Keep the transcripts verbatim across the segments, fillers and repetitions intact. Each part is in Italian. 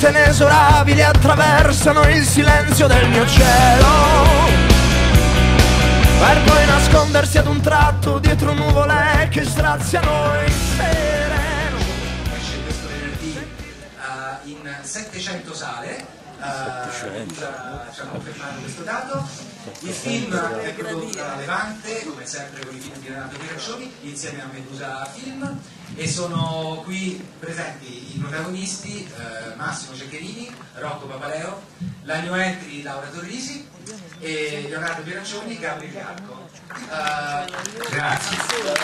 tormente inesorabili attraversano il silenzio del mio cielo, per poi nascondersi ad un tratto dietro nuvole che straziano il sereno. Esce questo venerdì uh, in settecento sale. Uh, ci hanno confermato questo dato. Il film è prodotto da Levante, come sempre con i film di Renato Pieraccioni, insieme a Medusa Film, e sono qui presenti i protagonisti uh, Massimo Ceccherini, Rocco Papaleo, la new entry Laura Torrisi e Leonardo Pieraccioni, Gabriele Bianco. Uh, Grazie.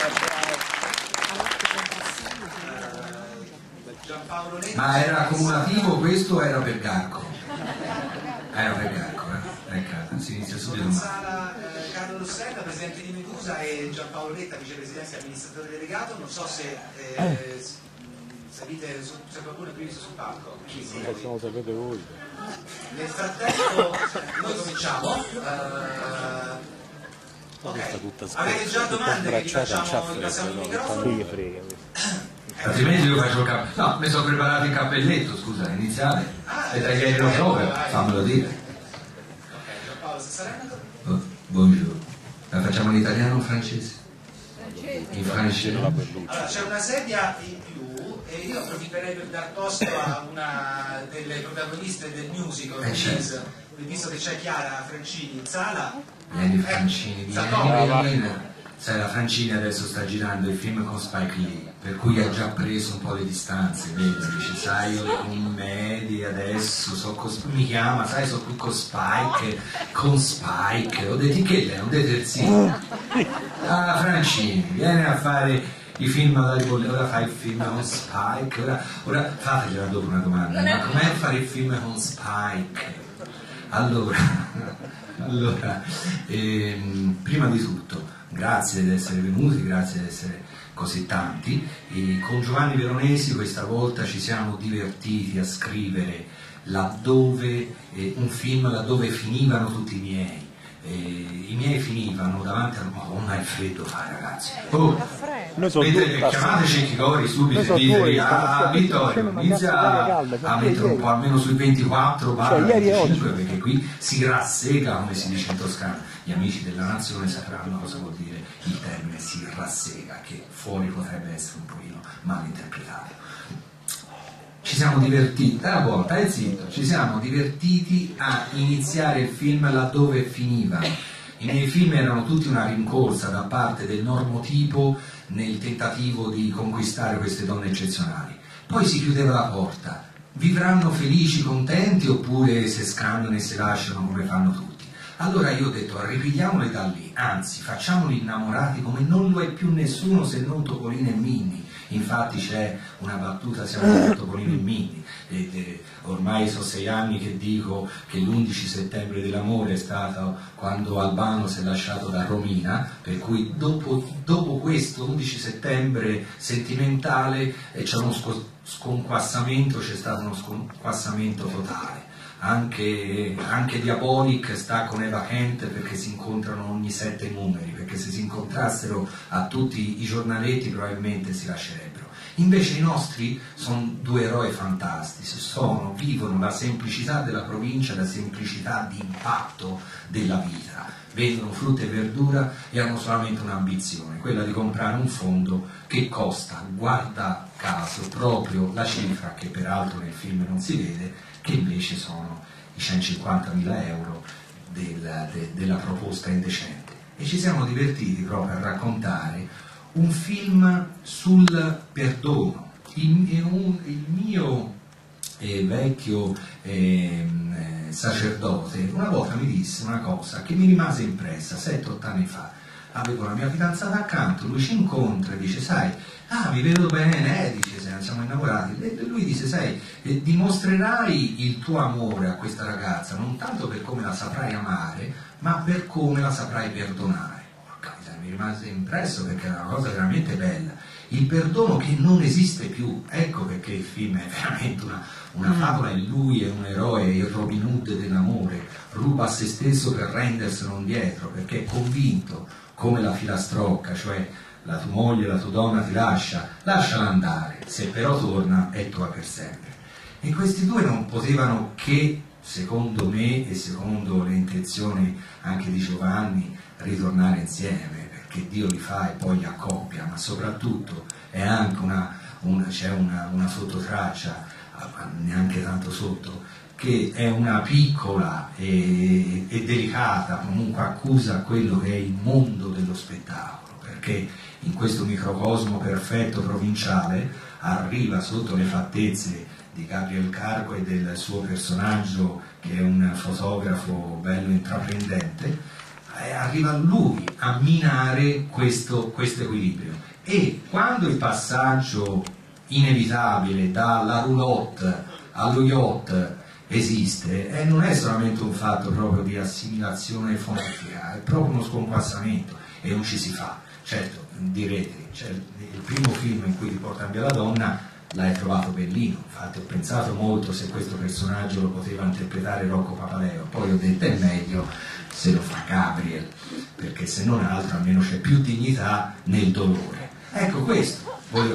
Giampaolo Letti. Ma era accumulativo questo o era per Garco? Era per Garco, eh? Ecco, si inizia subito. In sala eh, Carlo Rossella, presidente di Medusa, e Giampaolo Letta, vicepresidente e amministratore delegato. Non so se eh, salite su, se qualcuno è qui sul palco. Sì, sì, lo sapete voi. Nel frattempo noi cominciamo. Uh, ok, avete già domande che vi facciamo, vi passiamo il microfono? Altrimenti io faccio il cappelletto. No, mi sono preparato il cappelletto, scusa, iniziale. E dai che lo trovo, fammelo dire. Ok, Giampaolo Sassareno. Oh, buongiorno. La facciamo in italiano o francese? In francese? Allora, c'è una sedia in più e io approfitterei per dar posto a una delle protagoniste del musical, eh, certo. Visto che c'è Chiara Francini in sala. Vieni Francini, vieni, vieni. Sai, la Francini adesso sta girando il film con Spike Lee, per cui ha già preso un po' le distanze, vedi? Dice, sai, io le commedie adesso so con, mi chiama, sai, so qui con Spike, con Spike, ho detto che lei è un detersivo. Ah, Francini, vieni a fare i film alla ribollita, ora fai il film con Spike, ora, ora fategliela dopo una domanda, ma com'è fare il film con Spike? Allora, allora ehm, prima di tutto, grazie di essere venuti, grazie di essere così tanti. E con Giovanni Veronesi questa volta ci siamo divertiti a scrivere laddove, eh, un film laddove finivano tutti i miei. Eh, I miei finivano davanti al... Madonna, è freddo fare, ragazzi. Oh, vedete, chiamateci Chicori subito e dite a Vittorio, inizia a, a mettere un po' almeno sui ventiquattro venticinque, perché qui si rassega, come si dice in Toscana. Gli amici della nazione sapranno cosa vuol dire il termine si rassega, che fuori potrebbe essere un pochino mal interpretato. Ci siamo divertiti, una volta, eh, zitto, ci siamo divertiti a iniziare il film laddove finiva. I miei film erano tutti una rincorsa da parte del normotipo nel tentativo di conquistare queste donne eccezionali. Poi si chiudeva la porta. Vivranno felici, contenti, oppure se scambiano e si lasciano come fanno tutti? Allora io ho detto, ripigliamoli da lì, anzi facciamoli innamorati come non lo è più nessuno se non Topolino e Minni. Infatti c'è una battuta, siamo Topolino e Minni, e, e, ormai sono sei anni che dico che l'undici settembre dell'amore è stato quando Albano si è lasciato da Romina, per cui dopo, dopo questo undici settembre sentimentale eh, c'è uno sconquassamento, c'è stato uno sconquassamento totale. Anche, anche Diabolic sta con Eva Kent perché si incontrano ogni sette numeri, perché se si incontrassero a tutti i giornaletti probabilmente si lascerebbero. Invece i nostri sono due eroi fantastici, sono, vivono la semplicità della provincia, la semplicità di impatto della vita, vendono frutta e verdura e hanno solamente un'ambizione, quella di comprare un fondo che costa, guarda caso, proprio la cifra che peraltro nel film non si vede, che invece sono i centocinquantamila euro del, de, della proposta indecente. E ci siamo divertiti proprio a raccontare un film sul perdono. Il, un, il mio eh, vecchio eh, sacerdote una volta mi disse una cosa che mi rimase impressa, sette otto anni fa. Avevo la mia fidanzata accanto, lui ci incontra e dice, sai, ah, mi vedo bene, eh, dice, siamo innamorati. E lui dice, sai, eh, dimostrerai il tuo amore a questa ragazza non tanto per come la saprai amare, ma per come la saprai perdonare. Porca miseria, mi rimase impresso perché è una cosa veramente bella. Il perdono che non esiste più, ecco perché il film è veramente una, una favola, e lui è un eroe, il Robin Hood dell'amore, ruba a se stesso per renderselo indietro, perché è convinto, come la filastrocca, cioè la tua moglie, la tua donna ti lascia, lasciala andare, se però torna è tua per sempre. E questi due non potevano che, secondo me e secondo le intenzioni anche di Giovanni, ritornare insieme, perché Dio li fa e poi li accoppia, ma soprattutto è anche una, una, c'è una, una sottotraccia, neanche tanto sotto, che è una piccola e, e delicata comunque accusa a quello che è il mondo dello spettacolo, perché in questo microcosmo perfetto provinciale arriva sotto le fattezze di Gabriel Carco e del suo personaggio, che è un fotografo bello intraprendente, eh, arriva lui a minare questo, questo equilibrio. E quando il passaggio inevitabile dalla roulotte allo yacht esiste, eh, non è solamente un fatto proprio di assimilazione fonetica, è proprio uno sconquassamento e non ci si fa. Certo, direte, cioè, il primo film in cui ti portano via la donna l'hai trovato bellino, infatti ho pensato molto se questo personaggio lo poteva interpretare Rocco Papaleo, poi ho detto è meglio se lo fa Gabriel, perché se non altro almeno c'è più dignità nel dolore. Ecco, questo voglio...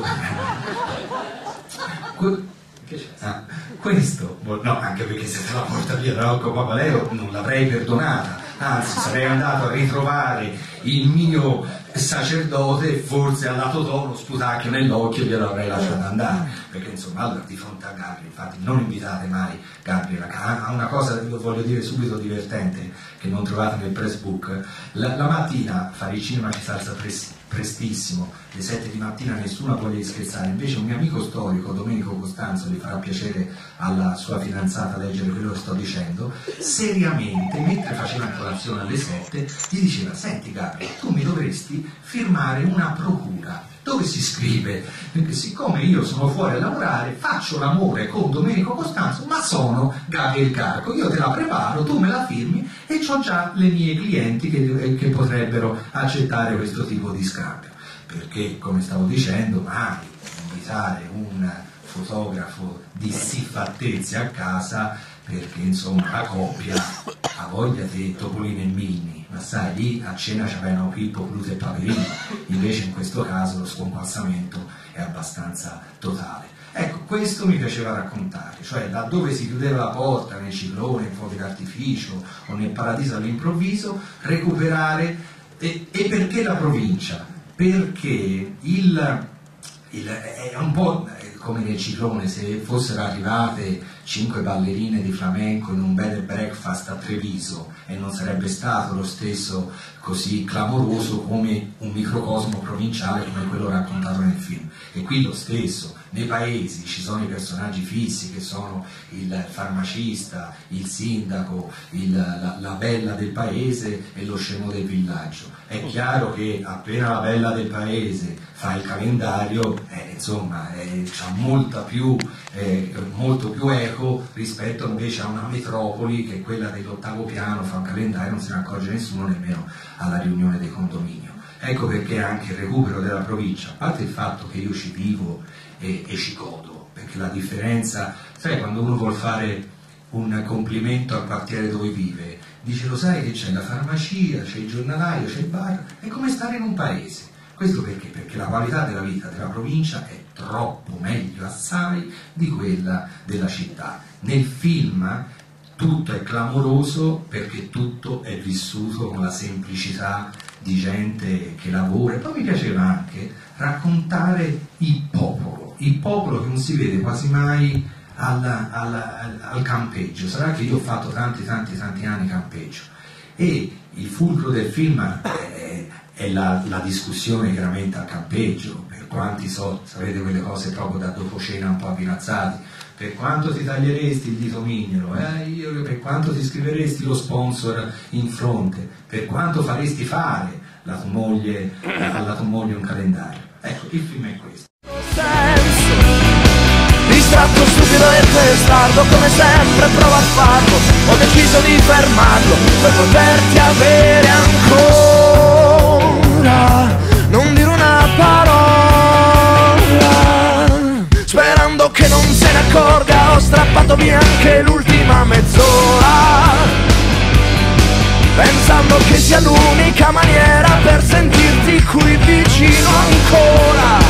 Ah, questo, no, anche perché se te la porta via Rocco Papaleo non l'avrei perdonata, anzi sarei andato a ritrovare il mio sacerdote e forse alla Totò uno sputacchio nell'occhio gliel'avrei lasciato andare, perché insomma allora di fronte a Gabriel, infatti non invitate mai Gabriel a una cosa che io voglio dire subito divertente che non trovate nel press book. La, la mattina fare il cinema ci si alza pres, prestissimo, alle sette di mattina nessuno ha voglia di scherzare, invece un mio amico storico, Domenico Costanzo, gli farà piacere alla sua fidanzata leggere quello che sto dicendo, seriamente mentre faceva colazione alle sette gli diceva: senti Gabriel, tu mi dovresti firmare una procura dove si scrive, perché siccome io sono fuori a lavorare faccio l'amore con Domenico Costanzo ma sono Gabriel Carco, io te la preparo, tu me la firmi e ho già le mie clienti che, che potrebbero accettare questo tipo di scambio, perché come stavo dicendo mai invitare un fotografo di siffattezze a casa, perché insomma la coppia ha voglia di Topolino e Minni, ma sai, lì a cena c'avevano Pippo, Pluto e Paperino, invece in questo caso lo sconquassamento è abbastanza totale. Ecco, questo mi piaceva raccontare, cioè laddove si chiudeva la porta, nel ciclone, in fuochi d'artificio o nel paradiso all'improvviso, recuperare. E, e perché la provincia? Perché il, il, è un po' come nel ciclone, se fossero arrivate cinque ballerine di flamenco in un bed and breakfast a Treviso e non sarebbe stato lo stesso così clamoroso come un microcosmo provinciale come quello raccontato nel film. E qui lo stesso, nei paesi ci sono i personaggi fissi che sono il farmacista, il sindaco, il, la, la bella del paese e lo scemo del villaggio. È chiaro che appena la bella del paese fa il calendario, eh, insomma, eh, c'ha molta più, eh, molto più eco rispetto invece a una metropoli che è quella dell'ottavo piano, fa un calendario, non se ne accorge nessuno nemmeno alla riunione del condominio. Ecco perché anche il recupero della provincia, a parte il fatto che io ci vivo e, e ci godo, perché la differenza, sai, quando uno vuol fare un complimento al quartiere dove vive, dice: lo sai che c'è la farmacia, c'è il giornalaio, c'è il bar, è come stare in un paese. Questo perché? Perché la qualità della vita della provincia è troppo meglio assai di quella della città. Nel film tutto è clamoroso perché tutto è vissuto con la semplicità di gente che lavora. E poi mi piaceva anche raccontare il popolo, il popolo che non si vede quasi mai al, al, al campeggio. Sarà che io ho fatto tanti tanti tanti anni campeggio e il fulcro del film è, è la, la discussione chiaramente al campeggio, per quanti so, sapete quelle cose proprio da dopo cena un po' avvinazzati, per quanto ti taglieresti il dito mignolo, eh, io, per quanto ti scriveresti lo sponsor in fronte, per quanto faresti fare la tua moglie, alla tua moglie un calendario. Ecco, il film è questo. Distratto, stupido e testardo, come sempre provo a farlo, ho deciso di fermarlo per poterti avere ancora, non dire una parola, sperando che non se ne accorga, ho strappato via anche l'ultima mezz'ora, pensando che sia l'unica maniera per sentirti qui vicino ancora.